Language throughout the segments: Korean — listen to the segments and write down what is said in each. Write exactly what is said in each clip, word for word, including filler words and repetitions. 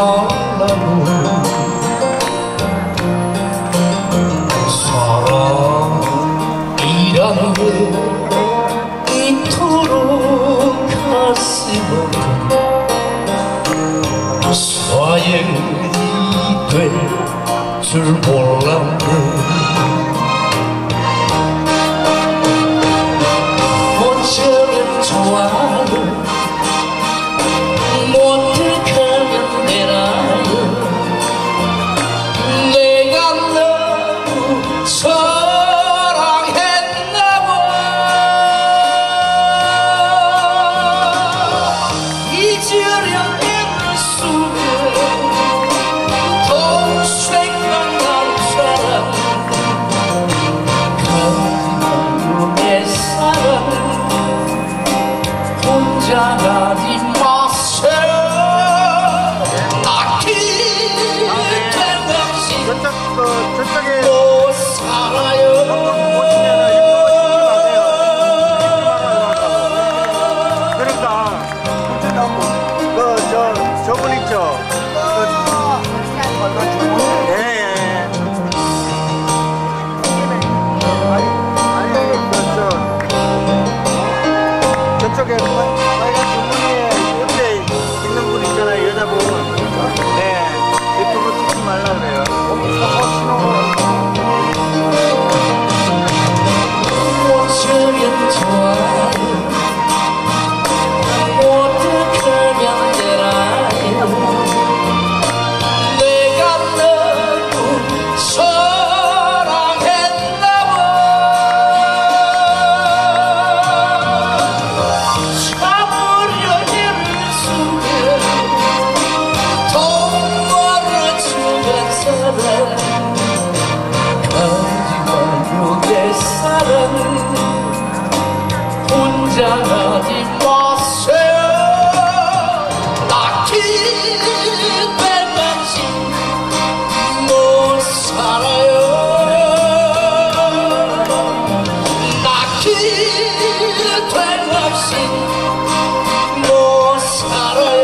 말라고 사랑이란 게 이토록 가슴 아픈 사형이 될 줄 몰랐네. 어쩌면 좋아요 못하면 되나요. 내가 너무 사랑했나봐. 잊으려 애를 쓰고 더 생각난 사람 가지마요 내 사랑. 혼자 가지 마세요. 딱히 생각시 못 살아요. 그러니까 그 저 저분 있죠. 예, 예. 아니, 그 저 저쪽에 빨간 주머니에 옆에 있는 분 있잖아요, 여자분. 네, 유튜브 찍지 말라 그래요. 어쩌면 좋아요 못하면 되나요. 내가 너무 사랑했나봐. 참으려 애를 쓰며 더 멀어져간 사랑 가지마요 내 사랑. 혼자 가지 마세요. 딱히 뺀맛이 못 살아요. 딱히 뺀맛이 못 살아요.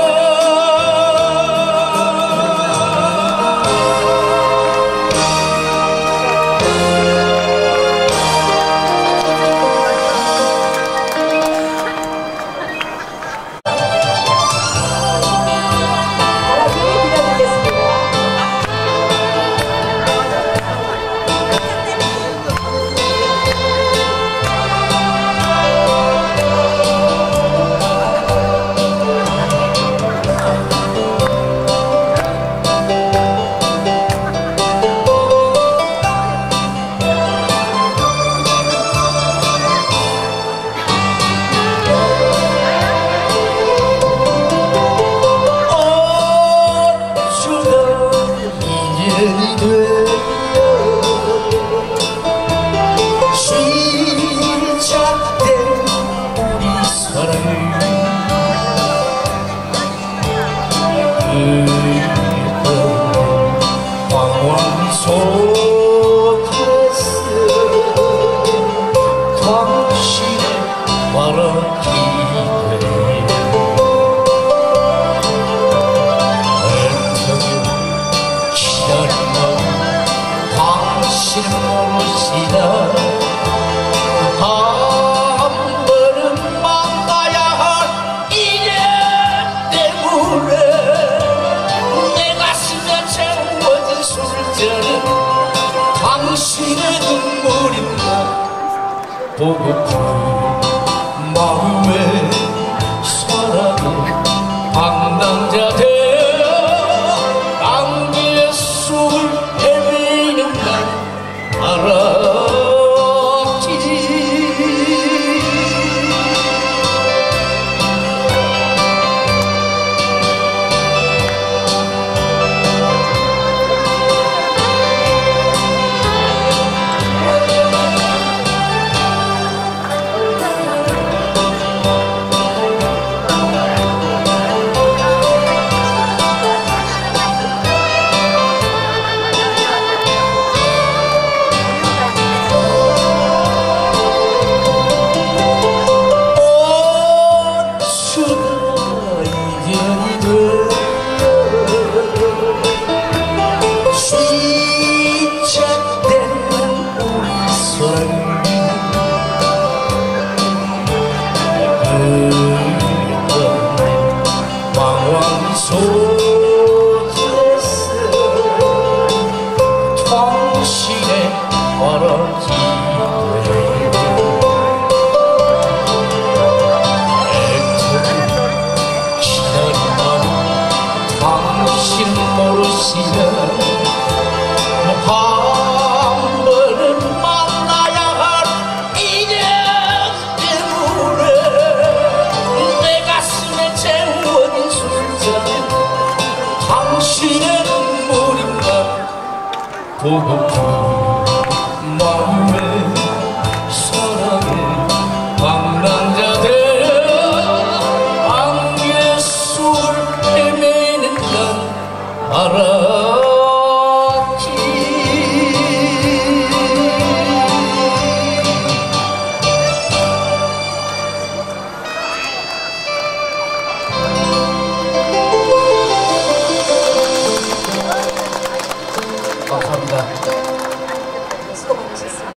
보고픈 마음에 사랑을 방랑자 되어 안개의 속을 헤매는 날 알았지. 것이야. 한 번은 만나야 할 인연 때문에 내 가슴에 채워진 술잔에 당신의 눈물인가 보고픈 마음에 사랑해 방랑자 되어 안개 속을 헤매는 난 알았지. 감사합니다.